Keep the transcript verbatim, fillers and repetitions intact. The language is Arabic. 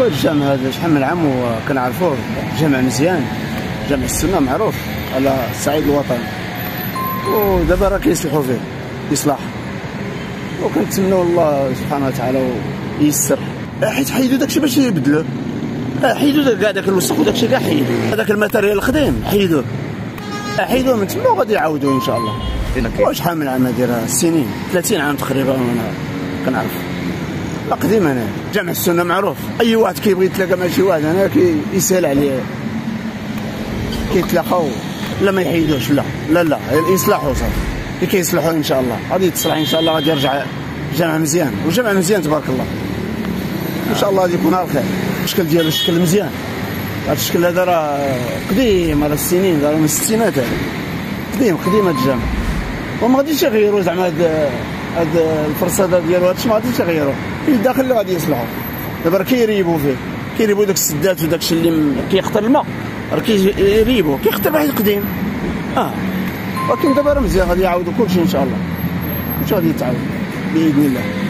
الجامع هذا شحال من عام وكنعرفوه، جامع مزيان، جامع السنة معروف على الصعيد الوطني، ودابا راه كيصلحوا فيه إصلاح، وكنتمنوا الله سبحانه وتعالى ييسر، حيت حيدوا داكشي باش يبدلوه، حيدوا كاع داك الوسخ وداكشي كاع حيدوا، هذاك الماتيريال القديم حيدوه، حيدوه من تما وغادي يعاودوه ان شاء الله. وشحال من عام هادي؟ سنين، ثلاثين عام تقريبا وانا كنعرف. لا قديم انا، جامع السنة معروف، اي واحد كيبغي يتلاقى مع شي واحد هنا كيسهل عليه، كيتلاقاو، لا ما يحيدوش، لا لا لا يصلحوا صافي، اللي كيصلحوا ان شاء الله غادي يتصلح ان شاء الله، غادي يرجع جامع مزيان، وجامع مزيان تبارك الله ان شاء الله، غادي يكون على خير. الشكل ديالو الشكل مزيان، هذا الشكل هذا راه قديم، هذا السنين، راه من الستينات، هذا قديم قديم هذا الجامع، وما غاديش يغيروا زعما هاد هاد الفرصاده ديالو، هادشي ما غاديش يغيروا، في الداخل اللي غادي يصلحوا. دابا راه كيريبوا فيه، كيريبوا داك السدات وداكشي اللي كيخطر الماء، راه كيريبوا كيخطر واحد قديم، اه ولكن دابا راه مزيان، غادي يعاودوا كلشي ان شاء الله، كلشي غادي يتعاود باذن الله.